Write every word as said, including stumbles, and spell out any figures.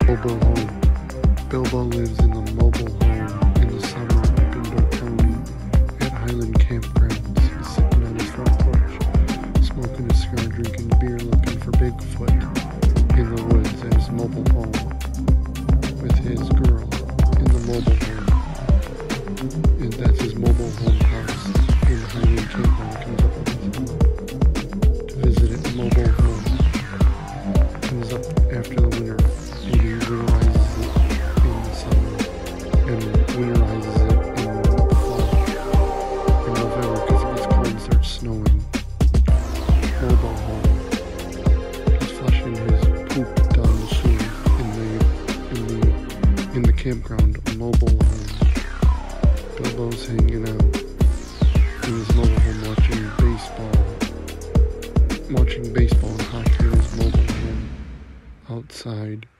Mobile home. Bilbo lives in a mobile home in the summer up in Door County at Highland Campgrounds. He's sitting on his front porch, smoking a cigar, drinking beer, looking for Bigfoot in the woods at his mobile home with his girl in the mobile home. And that's his mobile home house in Highland Campground. Comes up with him to visit it, mobile home. Comes up after the winter, and he winterizes it in the summer, and winterizes it in the fall, in November, because it gets cold and starts snowing. Mobile home. He's flushing his poop down the sewer in the, in the, in the campground, a mobile home. Bilbo's hanging out in his mobile home watching baseball, watching baseball and hockey in his mobile home outside.